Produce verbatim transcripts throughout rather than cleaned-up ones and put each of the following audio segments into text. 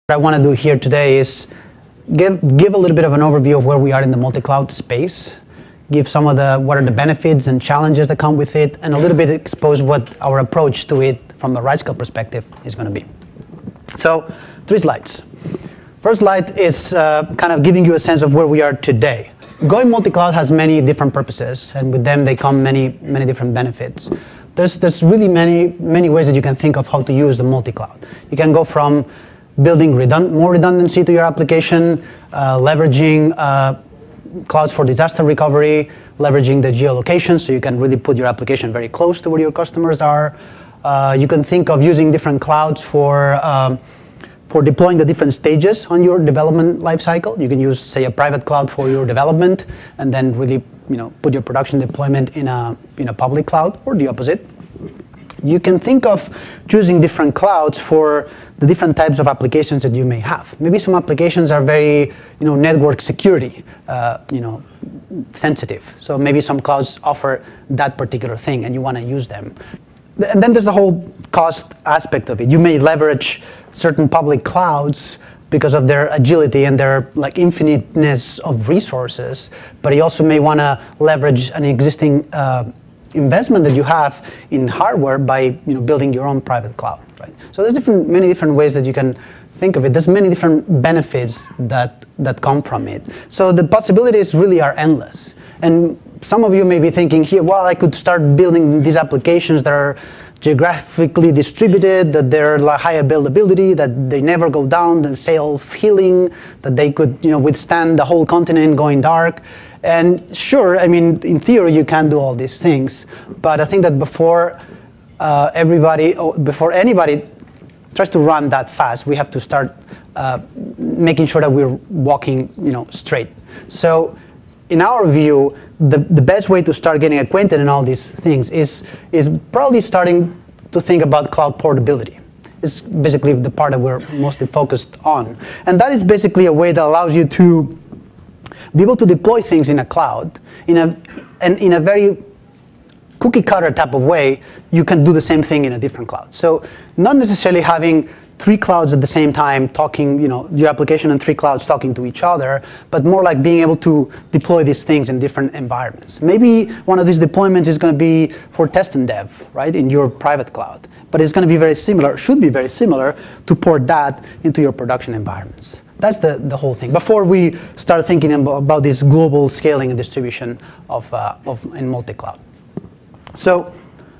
What I want to do here today is give, give a little bit of an overview of where we are in the multi-cloud space, give some of the, what are the benefits and challenges that come with it, and a little bit expose what our approach to it from a RightScale perspective is going to be. So, three slides. First slide is uh, kind of giving you a sense of where we are today. Going multi-cloud has many different purposes, and with them they come many, many different benefits. There's, there's really many, many ways that you can think of how to use the multi-cloud. You can go from building redund more redundancy to your application, uh, leveraging uh, clouds for disaster recovery, leveraging the geolocation so you can really put your application very close to where your customers are. Uh, you can think of using different clouds for, um, for deploying the different stages on your development lifecycle. You can use, say, a private cloud for your development and then really you know, put your production deployment in a, in a public cloud, or the opposite. You can think of choosing different clouds for the different types of applications that you may have. Maybe some applications are very, you know, network security, uh, you know, sensitive. So maybe some clouds offer that particular thing, and you want to use them. And then there's the whole cost aspect of it. You may leverage certain public clouds because of their agility and their like infiniteness of resources, but you also may want to leverage an existing uh, investment that you have in hardware by you know, building your own private cloud. Right? So there's different, many different ways that you can think of it. There's many different benefits that, that come from it. So the possibilities really are endless. And some of you may be thinking here, well, I could start building these applications that are geographically distributed, that they're high availability, that they never go down, and self-healing, that they could you know, withstand the whole continent going dark. And sure, I mean, in theory, you can do all these things. But I think that before uh, everybody, before anybody tries to run that fast, we have to start uh, making sure that we're walking you know, straight. So in our view, the, the best way to start getting acquainted in all these things is, is probably starting to think about cloud portability. It's basically the part that we're mostly focused on. And that is basically a way that allows you to be able to deploy things in a cloud in a, and in a very cookie cutter type of way. You can do the same thing in a different cloud. So not necessarily having three clouds at the same time talking, you know, your application and three clouds talking to each other, but more like being able to deploy these things in different environments. Maybe one of these deployments is going to be for test and dev, right, in your private cloud. But it's going to be very similar, should be very similar, to port that into your production environments. That's the, the whole thing. Before we start thinking about this global scaling and distribution of, uh, of in multi-cloud. So,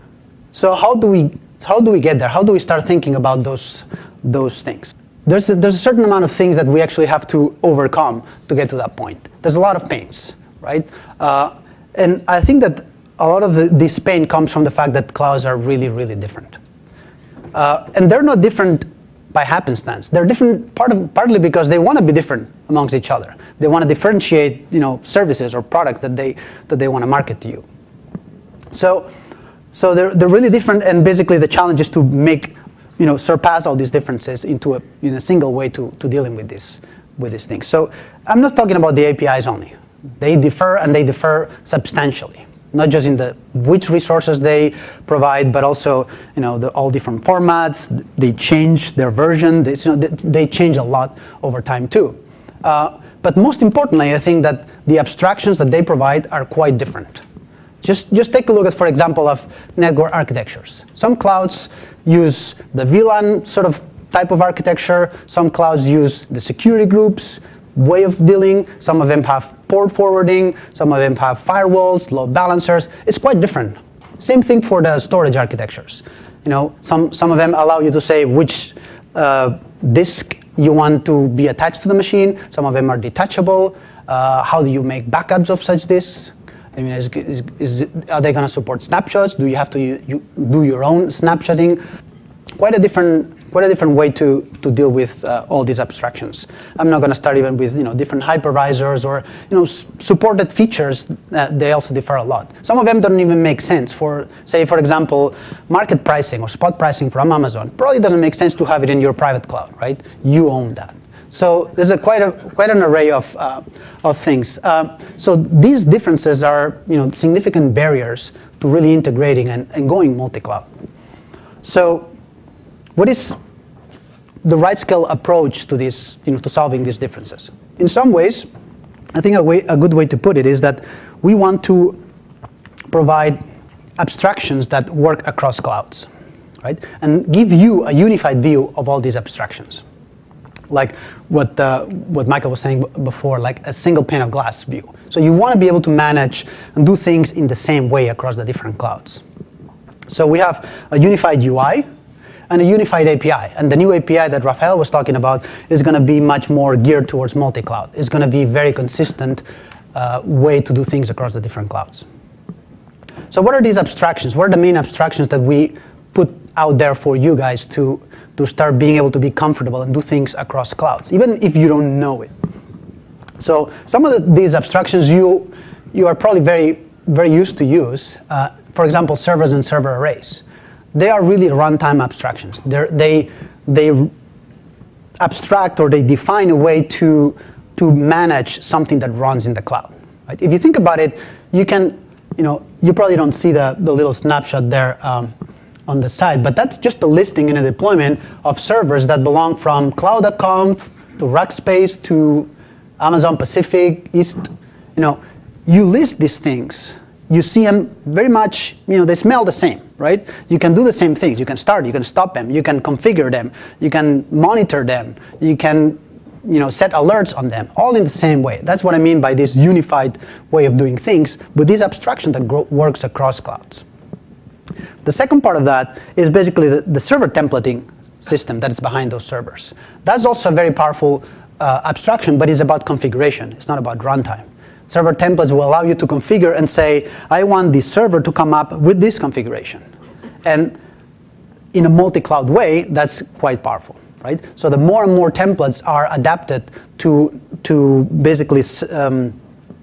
so how do we how do we get there? How do we start thinking about those those things? There's a, there's a certain amount of things that we actually have to overcome to get to that point. There's a lot of pains, right? Uh, and I think that a lot of the, this pain comes from the fact that clouds are really, really different. Uh, and they're not different by happenstance. They're different part of, partly because they want to be different amongst each other. They want to differentiate, you know, services or products that they that they want to market to you. So, so they're they're really different, and basically the challenge is to make, you know, surpass all these differences into a in a single way to to dealing with this with these things. So I'm not talking about the A P Is only. They differ, and they differ substantially. Not just in the which resources they provide, but also you know the all different formats. They change their version. They, you know, they change a lot over time too. Uh, but most importantly, I think that the abstractions that they provide are quite different. Just just take a look at, for example, of network architectures. Some clouds use the V LAN sort of type of architecture. Some clouds use the security groups way of dealing. Some of them have port forwarding. Some of them have firewalls, load balancers. It's quite different. Same thing for the storage architectures. You know, some some of them allow you to say which uh, disk you want to be attached to the machine. Some of them are detachable. Uh, how do you make backups of such disks? I mean, is, is, is it, are they going to support snapshots? Do you have to you, you do your own snapshotting? Quite a different quite a different way to, to deal with uh, all these abstractions. I'm not going to start even with you know different hypervisors or you know s supported features. Uh, they also differ a lot. Some of them don't even make sense. For say, for example, market pricing or spot pricing from Amazon probably doesn't make sense to have it in your private cloud, right? You own that. So there's a quite a quite an array of uh, of things. Uh, so these differences are you know significant barriers to really integrating and, and going multi-cloud. So what is the right scale approach to this, you know, to solving these differences. In some ways, I think a, way, a good way to put it is that we want to provide abstractions that work across clouds, right? And give you a unified view of all these abstractions. Like what, uh, what Michael was saying before, like a single pane of glass view. So you want to be able to manage and do things in the same way across the different clouds. So we have a unified U I and a unified A P I. And the new A P I that Rafael was talking about is going to be much more geared towards multi-cloud. It's going to be a very consistent uh, way to do things across the different clouds. So what are these abstractions? What are the main abstractions that we put out there for you guys to, to start being able to be comfortable and do things across clouds, even if you don't know it? So some of the, these abstractions you, you are probably very, very used to use. Uh, for example, servers and server arrays. They are really runtime abstractions. They're, they, they abstract or they define a way to, to manage something that runs in the cloud. Right? If you think about it, you can, you know, you probably don't see the, the little snapshot there um, on the side, but that's just a listing in a deployment of servers that belong from Cloud dot conf to Rackspace to Amazon Pacific East. You know, you list these things. You see them very much, you know, they smell the same, right? You can do the same things. You can start, you can stop them, you can configure them, you can monitor them, you can, you know, set alerts on them, all in the same way. That's what I mean by this unified way of doing things with this abstraction that works across clouds. The second part of that is basically the, the server templating system that is behind those servers. That's also a very powerful uh, abstraction, but it's about configuration. It's not about runtime. Server templates will allow you to configure and say, I want this server to come up with this configuration. And in a multi-cloud way, that's quite powerful, right? So the more and more templates are adapted to, to basically um,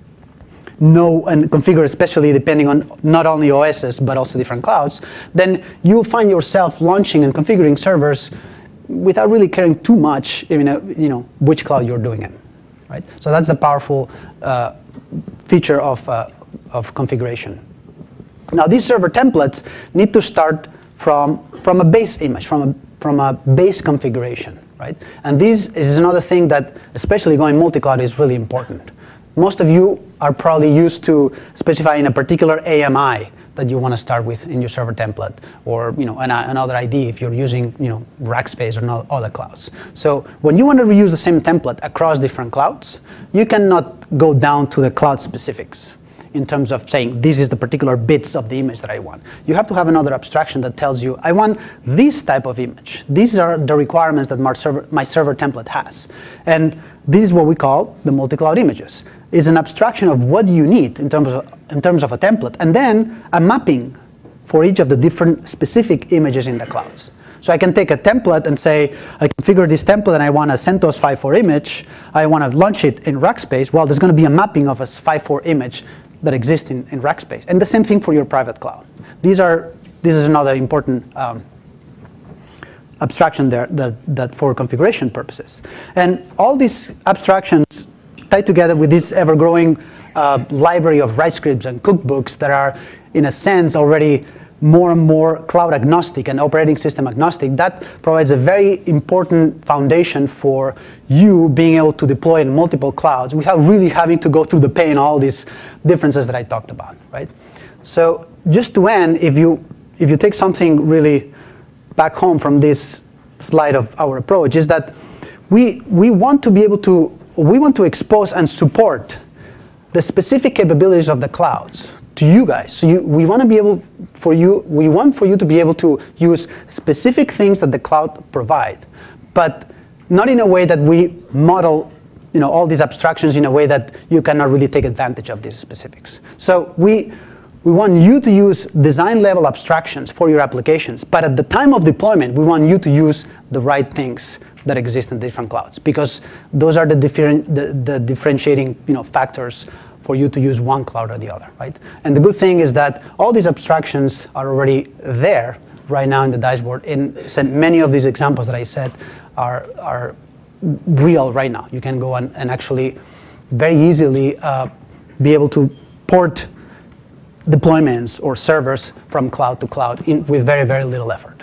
know and configure, especially depending on not only O Ss, but also different clouds, then you'll find yourself launching and configuring servers without really caring too much, you know, you know which cloud you're doing it, right? So that's the powerful uh, feature of, uh, of configuration. Now, these server templates need to start from, from a base image, from a, from a base configuration, right? And this is another thing that, especially going multi-cloud, is really important. Most of you are probably used to specifying a particular A M I that you want to start with in your server template, or you know, an, another I D if you're using you know, Rackspace or not other clouds. So when you want to reuse the same template across different clouds, you cannot go down to the cloud specifics in terms of saying, this is the particular bits of the image that I want. You have to have another abstraction that tells you, I want this type of image. These are the requirements that my server, my server template has. And this is what we call the multi-cloud images. It's an abstraction of what you need in terms of, in terms of a template, and then a mapping for each of the different specific images in the clouds. So I can take a template and say, I configure this template and I want a CentOS five point four image. I want to launch it in Rackspace. Well, there's going to be a mapping of a five point four image that exists in, in Rackspace. And the same thing for your private cloud. These are, this is another important um, abstraction there that, that for configuration purposes. And all these abstractions tie together with this ever-growing uh, library of write scripts and cookbooks that are, in a sense, already more and more cloud agnostic and operating system agnostic. That provides a very important foundation for you being able to deploy in multiple clouds without really having to go through the pain, all these differences that I talked about, right? So just to end, if you, if you take something really back home from this slide of our approach, is that we, we want to be able to, we want to expose and support the specific capabilities of the clouds to you guys. So you, we want to be able for you, we want for you to be able to use specific things that the cloud provide, but not in a way that we model you know, all these abstractions in a way that you cannot really take advantage of these specifics. So we, we want you to use design level abstractions for your applications, but at the time of deployment, we want you to use the right things that exist in different clouds, because those are the, different, the, the differentiating you know, factors for you to use one cloud or the other, right? And the good thing is that all these abstractions are already there right now in the dashboard. And many of these examples that I said are, are real right now. You can go and, and actually very easily uh, be able to port deployments or servers from cloud to cloud in, with very, very little effort.